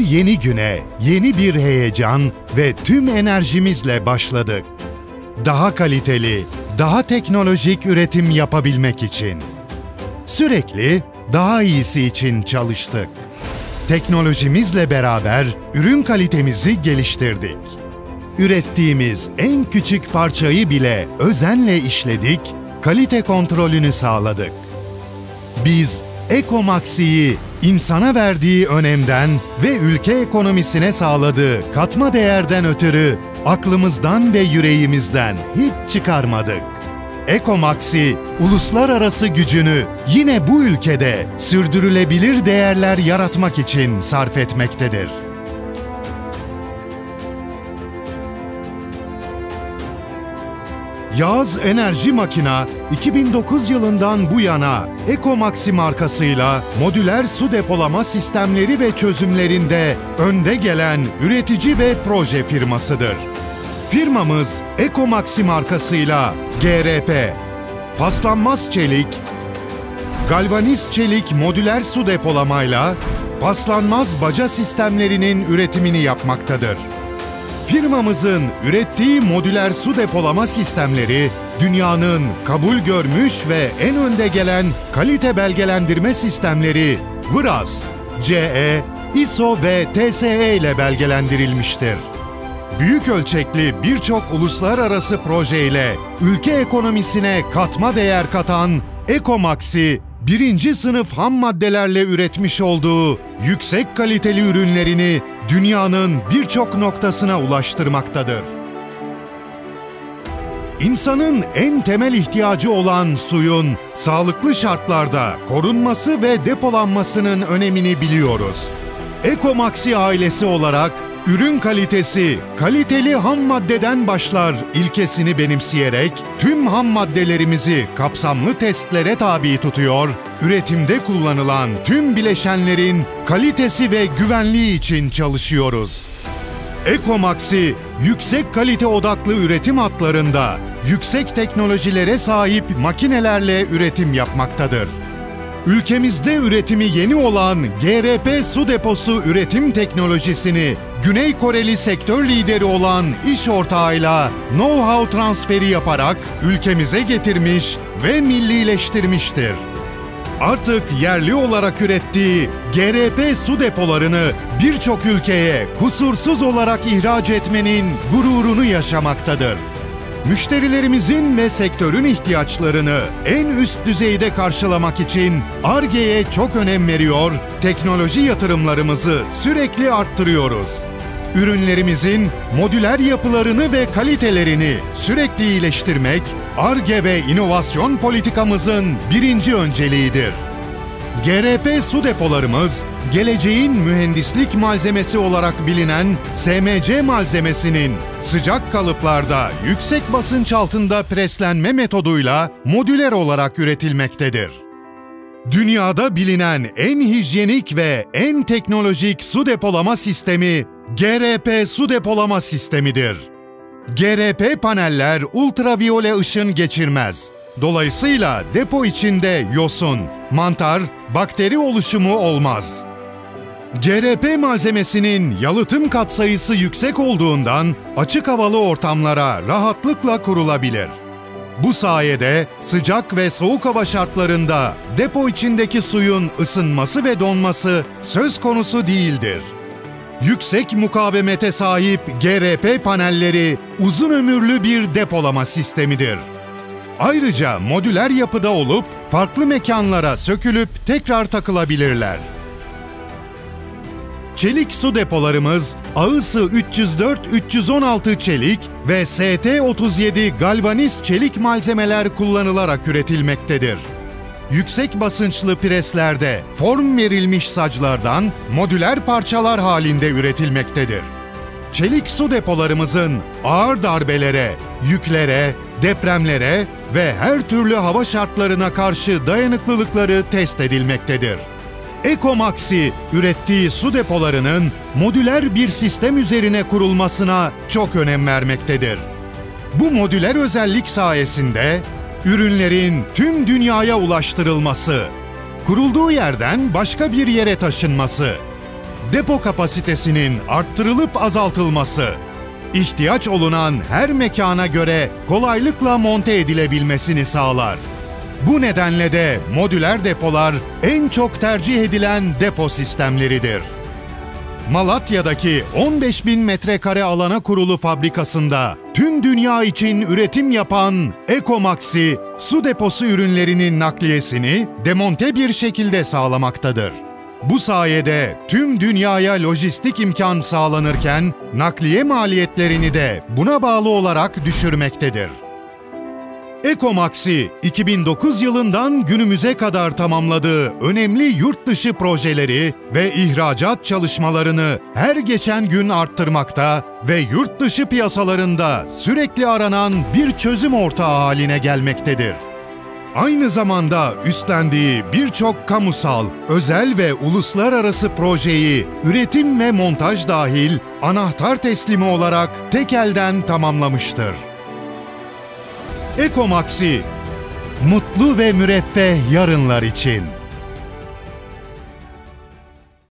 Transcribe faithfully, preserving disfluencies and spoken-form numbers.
yeni güne, yeni bir heyecan ve tüm enerjimizle başladık. Daha kaliteli, daha teknolojik üretim yapabilmek için. Sürekli daha iyisi için çalıştık. Teknolojimizle beraber ürün kalitemizi geliştirdik. Ürettiğimiz en küçük parçayı bile özenle işledik, kalite kontrolünü sağladık. Biz Ekomaxi'yi insana verdiği önemden ve ülke ekonomisine sağladığı katma değerden ötürü aklımızdan ve yüreğimizden hiç çıkarmadık. Ekomaxi, uluslararası gücünü yine bu ülkede sürdürülebilir değerler yaratmak için sarf etmektedir. Yağız Enerji Makina, iki bin dokuz yılından bu yana Ekomaxi markasıyla modüler su depolama sistemleri ve çözümlerinde önde gelen üretici ve proje firmasıdır. Firmamız Ekomaxi markasıyla G R P, paslanmaz çelik, galvaniz çelik modüler su depolamayla paslanmaz baca sistemlerinin üretimini yapmaktadır. Firmamızın ürettiği modüler su depolama sistemleri, dünyanın kabul görmüş ve en önde gelen kalite belgelendirme sistemleri V R A S, C E, I S O ve T S E ile belgelendirilmiştir. Büyük ölçekli birçok uluslararası proje ile ülke ekonomisine katma değer katan Ekomaxi, birinci sınıf ham maddelerle üretmiş olduğu yüksek kaliteli ürünlerini dünyanın birçok noktasına ulaştırmaktadır. İnsanın en temel ihtiyacı olan suyun sağlıklı şartlarda korunması ve depolanmasının önemini biliyoruz. Ekomaxi ailesi olarak ürün kalitesi, kaliteli ham maddeden başlar ilkesini benimseyerek tüm ham maddelerimizi kapsamlı testlere tabi tutuyor, üretimde kullanılan tüm bileşenlerin kalitesi ve güvenliği için çalışıyoruz. Ekomaxi, yüksek kalite odaklı üretim hatlarında yüksek teknolojilere sahip makinelerle üretim yapmaktadır. Ülkemizde üretimi yeni olan G R P su deposu üretim teknolojisini Güney Koreli sektör lideri olan iş ortağıyla know-how transferi yaparak ülkemize getirmiş ve millileştirmiştir. Artık yerli olarak ürettiği G R P su depolarını birçok ülkeye kusursuz olarak ihraç etmenin gururunu yaşamaktadır. Müşterilerimizin ve sektörün ihtiyaçlarını en üst düzeyde karşılamak için Ar-Ge'ye çok önem veriyor, teknoloji yatırımlarımızı sürekli arttırıyoruz. Ürünlerimizin modüler yapılarını ve kalitelerini sürekli iyileştirmek, Ar-Ge ve inovasyon politikamızın birinci önceliğidir. G R P su depolarımız, geleceğin mühendislik malzemesi olarak bilinen S M C malzemesinin sıcak kalıplarda yüksek basınç altında preslenme metoduyla modüler olarak üretilmektedir. Dünyada bilinen en hijyenik ve en teknolojik su depolama sistemi G R P su depolama sistemidir. G R P paneller ultraviyole ışın geçirmez. Dolayısıyla depo içinde yosun, mantar, bakteri oluşumu olmaz. G R P malzemesinin yalıtım katsayısı yüksek olduğundan açık havalı ortamlara rahatlıkla kurulabilir. Bu sayede sıcak ve soğuk hava şartlarında depo içindeki suyun ısınması ve donması söz konusu değildir. Yüksek mukavemete sahip G R P panelleri uzun ömürlü bir depolama sistemidir. Ayrıca modüler yapıda olup farklı mekanlara sökülüp tekrar takılabilirler. Çelik su depolarımız Ağısı üç yüz dört üç yüz on altı çelik ve S T otuz yedi galvaniz çelik malzemeler kullanılarak üretilmektedir. Yüksek basınçlı preslerde form verilmiş saclardan modüler parçalar halinde üretilmektedir. Çelik su depolarımızın ağır darbelere, yüklere, depremlere ve her türlü hava şartlarına karşı dayanıklılıkları test edilmektedir. Ekomaxi, ürettiği su depolarının modüler bir sistem üzerine kurulmasına çok önem vermektedir. Bu modüler özellik sayesinde ürünlerin tüm dünyaya ulaştırılması, kurulduğu yerden başka bir yere taşınması, depo kapasitesinin arttırılıp azaltılması, ihtiyaç olunan her mekana göre kolaylıkla monte edilebilmesini sağlar. Bu nedenle de modüler depolar en çok tercih edilen depo sistemleridir. Malatya'daki on beş bin metrekare alana kurulu fabrikasında tüm dünya için üretim yapan Ekomaxi, su deposu ürünlerinin nakliyesini demonte bir şekilde sağlamaktadır. Bu sayede tüm dünyaya lojistik imkan sağlanırken nakliye maliyetlerini de buna bağlı olarak düşürmektedir. Ekomaxi, iki bin dokuz yılından günümüze kadar tamamladığı önemli yurt dışı projeleri ve ihracat çalışmalarını her geçen gün arttırmakta ve yurt dışı piyasalarında sürekli aranan bir çözüm ortağı haline gelmektedir. Aynı zamanda üstlendiği birçok kamusal, özel ve uluslararası projeyi üretim ve montaj dahil anahtar teslimi olarak tek elden tamamlamıştır. Ekomaxi, mutlu ve müreffeh yarınlar için.